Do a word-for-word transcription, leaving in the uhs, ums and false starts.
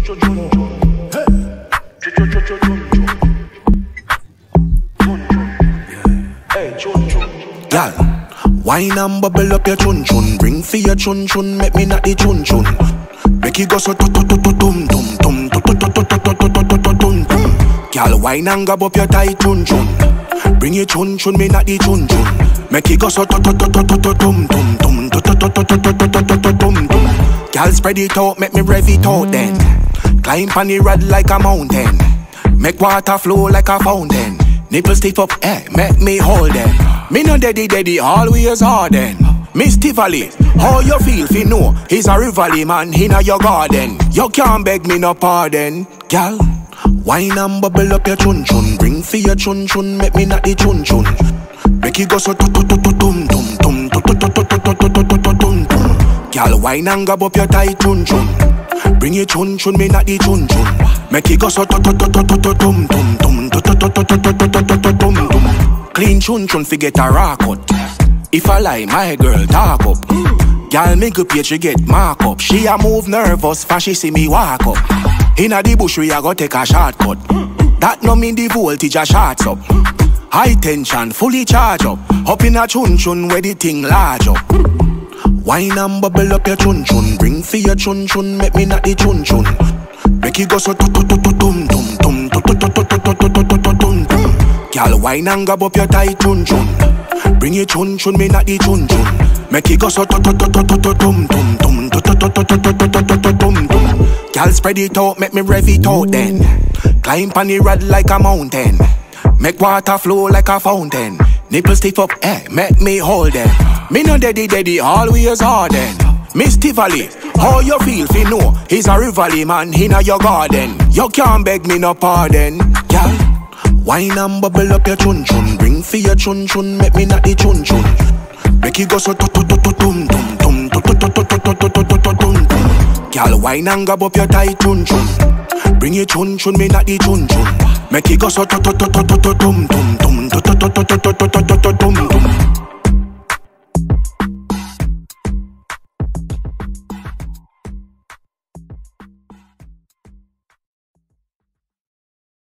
Girl, wine and bubble up your chun chun. Bring for your chun chun, make me not the chun chun. Make you go so tu tu tu tu tum tum tum tu tu tu tu tu tu tu tu tu tum tum. Girl, wine and grab up your tight chun chun. Bring your chun chun, me not the chun chun. Make you go so tu tu tu tu tu tu tum tum tum tu tu tu tu tu tu tu tu tu tum tum. Girl, spread it out, make me rev it out then. Climb on the rod like a mountain. Make water flow like a fountain. Nipple stiff up, eh, make me hold them. Me no daddy daddy, always harden. Misty Valley, how you feel fi know? He's a rivalry man, he na your garden. You can't beg me no pardon. Girl, wine and bubble up your chun chun. Bring for your chun chun, make me not the chun chun. Make you go so tu tu tu tu tum tum tum tu tu tu tu tu tu tu tu tu tum tum. Girl, wine and grab up your tight chun chun. Bring your chun chun, me not the chun chun. Make you go so tu tu tu tu tu tu tum tum tum tu tu tu tu tu tu tu tu tu tum tum. Clean chun chun fi get a rock out. If I lie, my girl talk up. Girl make up page she get mark up. She a move nervous for she see me walk up. Inna the bush we a go take a shortcut. That no mean the voltage a shots up. High tension fully charge up. Up in a chun chun where the thing large up. Wine and bubble up your chun chun. Bring for your chun chun, make me not the chun chun. Make you go so tu tu tu tu tum tum tum tu tu tu tu tu tu tu tu tu tum tum. Girl, wine and grab up your tight chun chun. Bring your chun chun, me not the chun chun. Make you go so tu tu tu tu tu tu tum tum tum tu tu tu tu tu tu tu tu tu tum tum. Girl, spread it out, make me rev it out then. Climb on the rod like a mountain. Make water flow like a fountain. Nipple stiff up, eh, make me hold them. Me no daddy daddy, always harden. Misty Valley, how you feel fi know? He's a rivalry man, he na your garden. You can't beg me no pardon. Girl, wine and bubble up your chun chun. Bring for your chun chun, make me not the chun chun. Make you go so tu tu tu tu tum tum tum tu tu tu tu tu tu tu tu tu tum tum. Girl, wine and grab up your tight chun chun. Bring your chun chun, me not the chun chun. Make you go so tu tu tu tu tu tum tum tum tu tu tu tu tu tu tu tu tum.